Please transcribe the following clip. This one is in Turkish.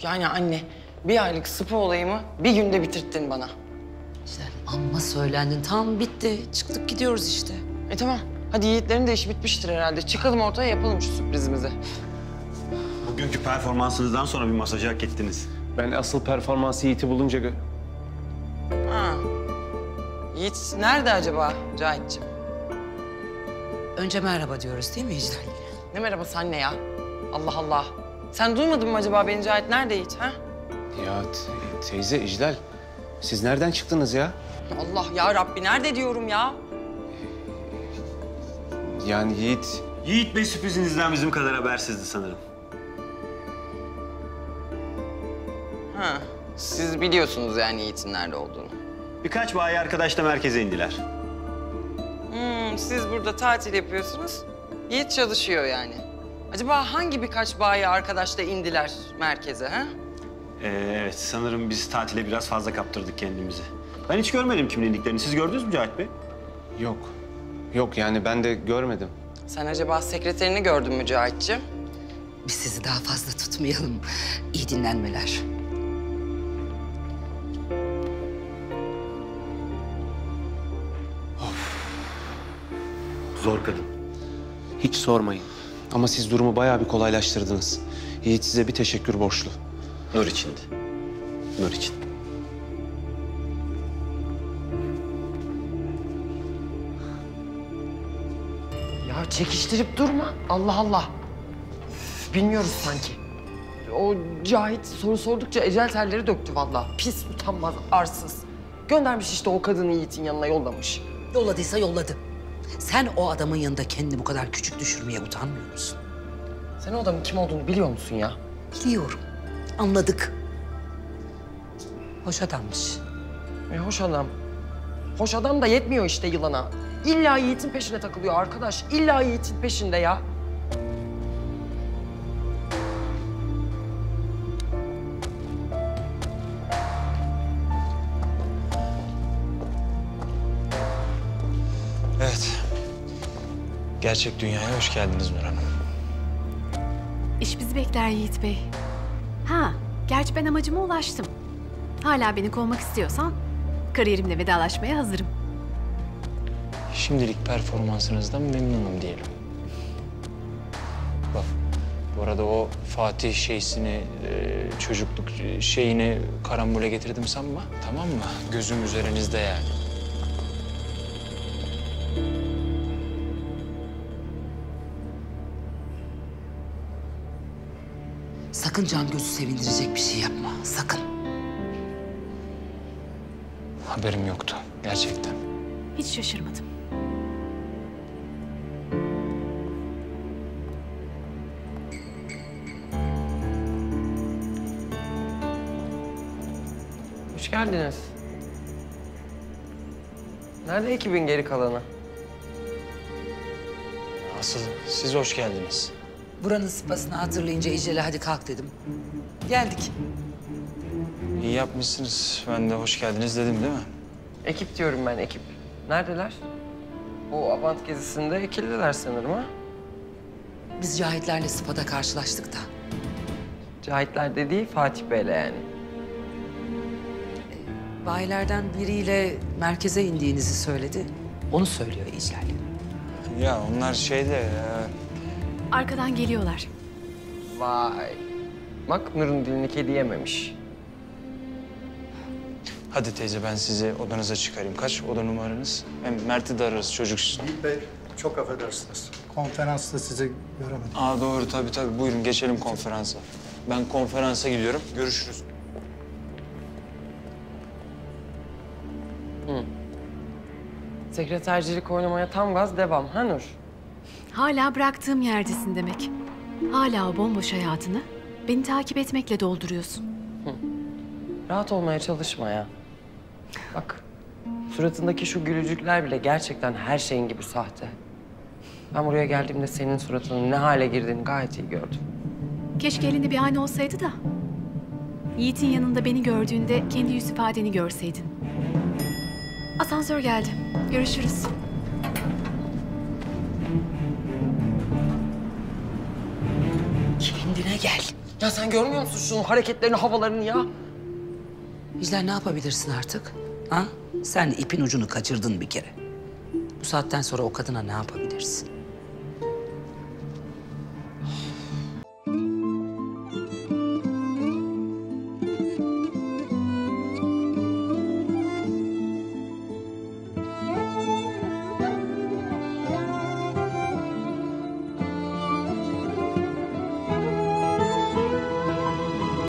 Yani anne, bir aylık spa olayımı bir günde bitirttin bana. İclal amma söylendin. Tam bitti. Çıktık gidiyoruz işte. Tamam. Hadi Yiğitlerin de işi bitmiştir herhalde. Çıkalım ortaya yapalım şu sürprizimizi. Bugünkü performansınızdan sonra bir masajı hak ettiniz. Ben asıl performansı Yiğit'i bulunca... Ha. Yiğit nerede acaba Cahit'ciğim? Önce merhaba diyoruz değil mi İclal? Ne merhabası anne ya? Allah Allah. Sen duymadın mı acaba beni Cahit nerede Yiğit ha? Ya teyze İclal, siz nereden çıktınız ya? Allah ya Rabbi nerede diyorum ya? Yani Yiğit... Yiğit Bey sürprizinizden bizim kadar habersizdi sanırım. Ha. Siz biliyorsunuz yani Yiğit'in nerede olduğunu. Birkaç bayi arkadaş da merkeze indiler. Siz burada tatil yapıyorsunuz. Yiğit çalışıyor yani. Acaba hangi birkaç bayi arkadaşla indiler merkeze ha? Evet, sanırım biz tatile biraz fazla kaptırdık kendimizi. Ben hiç görmedim kimin indiklerini. Siz gördünüz mü Cahit Bey? Yok. Yok yani ben de görmedim. Sen acaba sekreterini gördün mü Cahit'ciğim? Biz sizi daha fazla tutmayalım. İyi dinlenmeler. Zor kadın. Hiç sormayın. Ama siz durumu bayağı bir kolaylaştırdınız. Yiğit size bir teşekkür borçlu. Nur içindi. Nur için. Ya çekiştirip durma. Allah Allah. Bilmiyoruz sanki. O Cahit soru sordukça ecel telleri döktü vallahi. Pis, utanmaz, arsız. Göndermiş işte o kadını Yiğit'in yanına yollamış. Yolladıysa yolladı. Sen o adamın yanında kendini bu kadar küçük düşürmeye utanmıyor musun? Sen o adamın kim olduğunu biliyor musun ya? Biliyorum. Anladık. Hoş adammış. Hoş adam. Hoş adam da yetmiyor işte yılana. İlla Yiğit'in peşine takılıyor arkadaş. İlla Yiğit'in peşinde ya. Evet. Gerçek dünyaya hoş geldiniz Nur Hanım. İş bizi bekler Yiğit Bey. Ha, gerçi ben amacıma ulaştım. Hala beni kovmak istiyorsan kariyerimle vedalaşmaya hazırım. Şimdilik performansınızdan memnunum diyelim. Bak, bu arada o Fatih şeysini, çocukluk şeyini karambole getirdim sanma. Tamam mı? Gözüm üzerinizde yani. Sakın can gözü sevindirecek bir şey yapma. Sakın. Haberim yoktu gerçekten. Hiç şaşırmadım. Hoş geldiniz. Nerede ekibin geri kalanı? Asıl siz hoş geldiniz. Buranın spasını hatırlayınca İclal'e hadi kalk dedim. Geldik. İyi yapmışsınız. Ben de hoş geldiniz dedim değil mi? Ekip diyorum ben, ekip. Neredeler? Bu Abant gezisinde ekildiler sanırım ha? Biz Cahitlerle spada karşılaştık da. Cahitler dediği Fatih Bey'le yani. Bayilerden biriyle merkeze indiğinizi söyledi. Onu söylüyor İclal. Ya onlar şeyde... Arkadan geliyorlar. Vay. Bak Nur'un dilini kedi yememiş. Hadi teyze ben sizi odanıza çıkarayım. Kaç oda numaranız? Hem Mert'i de ararız çocuk için. Yiğit Bey, çok affedersiniz. Konferansta sizi göremedim. Aa doğru tabii. Buyurun geçelim konferansa. Ben konferansa gidiyorum. Görüşürüz. Sekretercilik oynamaya tam gaz devam ha Nur? Hala bıraktığım yerdesin demek. Hala o bomboş hayatını beni takip etmekle dolduruyorsun. Rahat olmaya çalışma ya. Bak, suratındaki şu gülücükler bile gerçekten her şeyin gibi sahte. Ben buraya geldiğimde senin suratının ne hale girdiğini gayet iyi gördüm. Keşke elinde bir ayna olsaydı da Yiğit'in yanında beni gördüğünde kendi yüz ifadeni görseydin. Asansör geldi. Görüşürüz. Kendine gel. Ya sen görmüyor musun şunun hareketlerini, havalarını ya? İclal ne yapabilirsin artık? Ha? Sen ipin ucunu kaçırdın bir kere. Bu saatten sonra o kadına ne yapabilirsin?